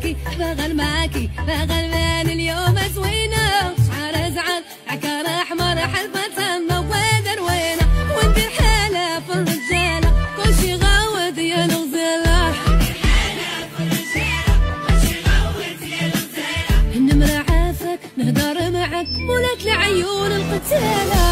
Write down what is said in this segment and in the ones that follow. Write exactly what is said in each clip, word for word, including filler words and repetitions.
معاكي بغل معاكي بغل مان اليوم زوينة شعر زعل عكار احمر حلفة مواد روينة وندير حالة في الرجالة كل شي غاوت يا الغزالة النمرة عافاك نهدر معاك مولات لعيون القتالة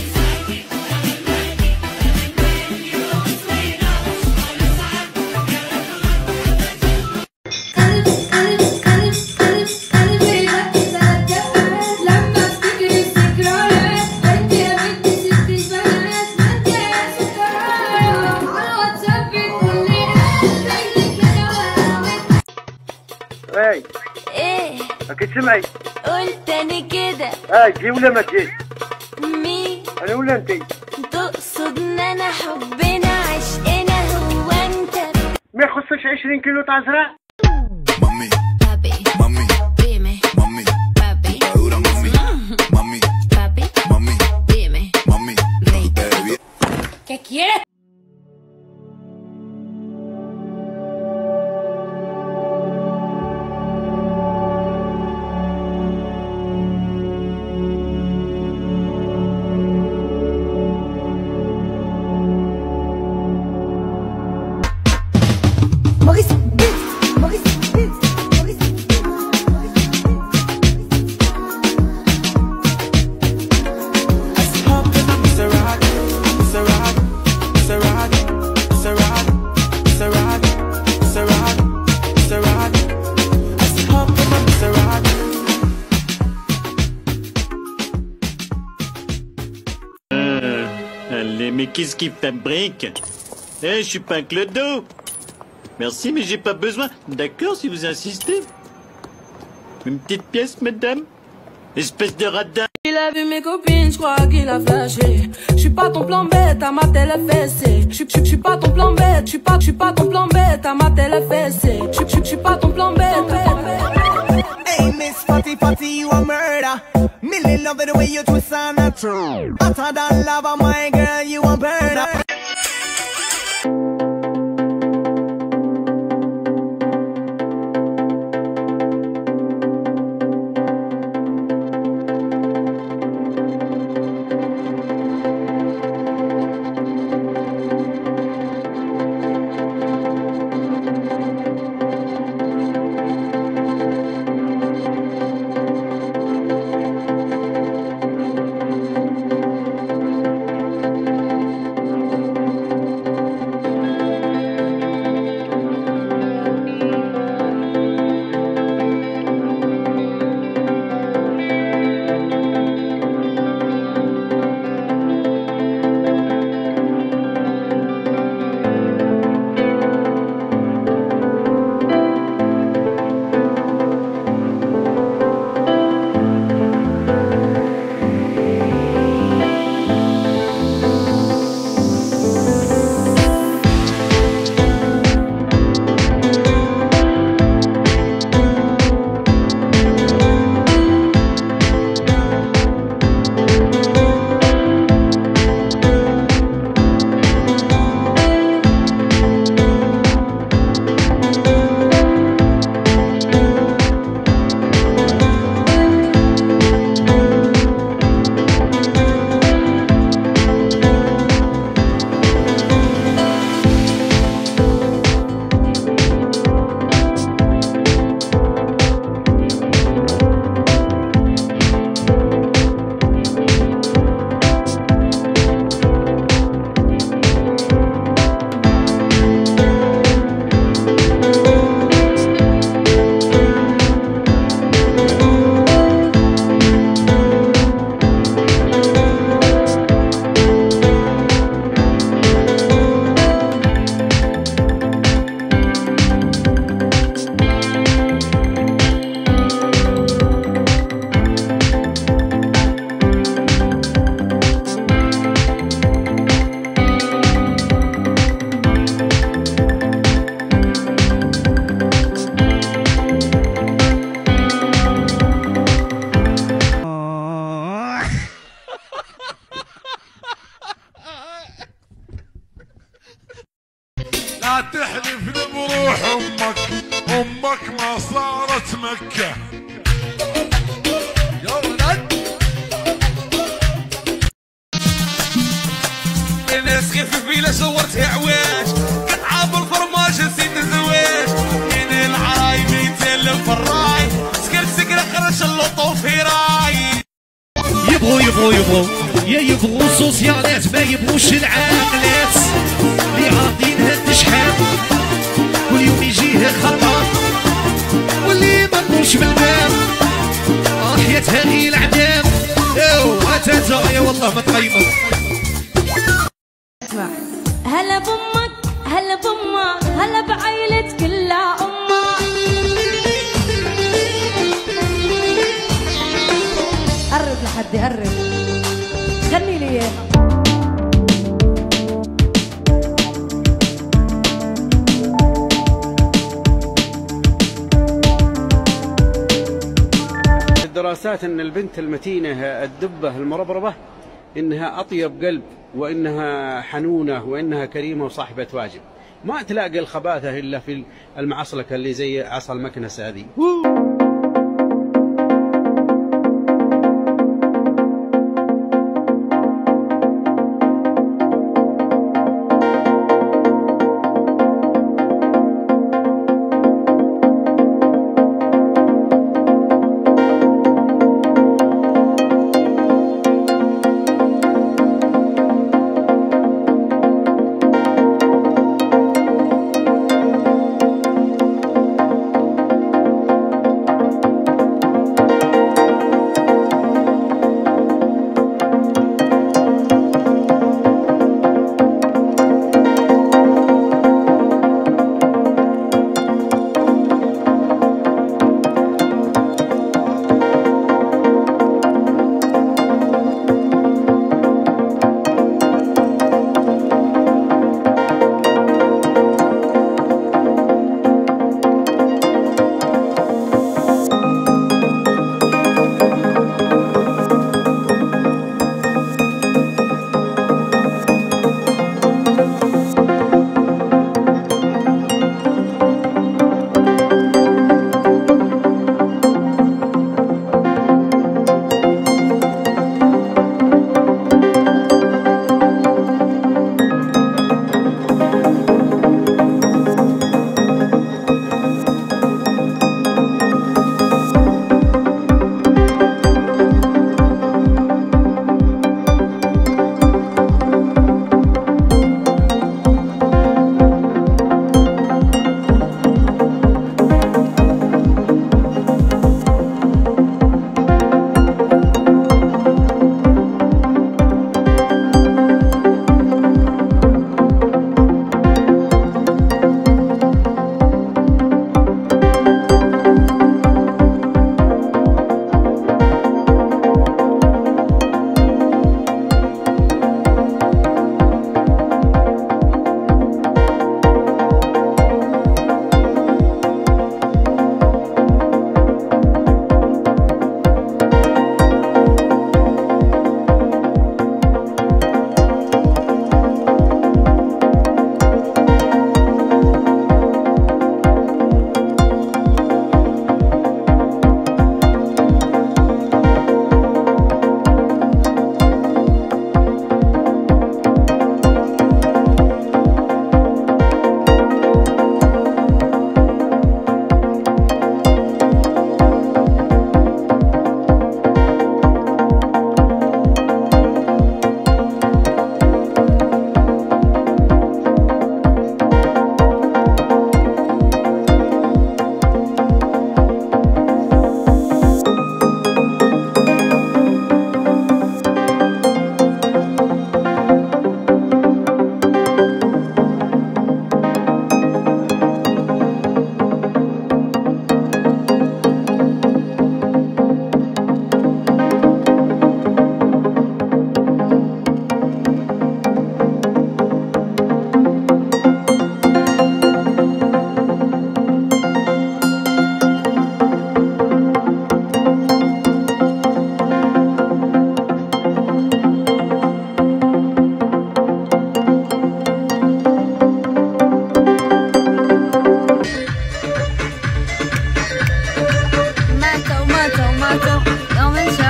اي ايه راكي تسمعي؟ قول تاني كده. اي تجي ولا ما تجيش؟ مين؟ انا ولا انتي؟ تقصد ان انا حبنا عشقنا هو انت؟ ما يخصكش عشرين كيلو تاع زرع؟ مامي بابي مامي dime مامي papi ahora mami mami papi mami dime mami baby ¿qué quieres? Maurice, Maurice, Maurice, Allez, mais qu'est-ce qui fabrique? Eh, je suis pas un clodo. Merci, mais j'ai pas besoin. D'accord, si vous insistez. Une petite pièce, madame? Espèce de radin. Il a vu mes copines, je crois qu'il a flashé. Je suis pas ton plan bête, à ma télé fessée. Je suis pas ton plan bête, je suis pas, je suis pas ton plan bête, à ma télé fessée. Je suis pas ton plan bête. Hey, Miss Fatty Fatty, you a murder. Millie love it the way you twist on that true. Hotter than lava, my girl, you a burner. عمرك ما صارت مكة. يا ولد الناس خفف بيلا صورتها عواش، قطعة بالفرماج نسيت الزواج، من العرايميت للفراي، سكر سكر خرج اللطو في راي. يبغوا يبغوا يبغوا يا يبغوا سوسيالات ما يبغوش العاملات، اللي عاطينها تشحات كل يوم يجيه خطر، واللي ما نقولش بالباب اه حياتها غير العذاب. او اتاتا يا والله ما تقيمك. اسمع هلا بامك هلا بامك هلا بعيلة كلها امك. قرب لحدي قرب غني لي اياها. الدراسات ان البنت المتينه الدبه المربربه انها اطيب قلب وانها حنونه وانها كريمه وصاحبه واجب. ما تلاقي الخباثه الا في المعصلكه اللي زي عصا المكنسه هذه.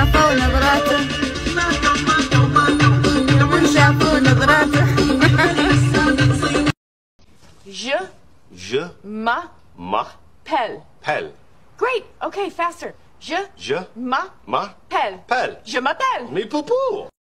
شافوا نظراته من شافوا نظراته Je Je ma m'appelle. pelle. Great. Okay, faster. Je Je ma m'appelle. pelle. Je m'appelle. Mais popo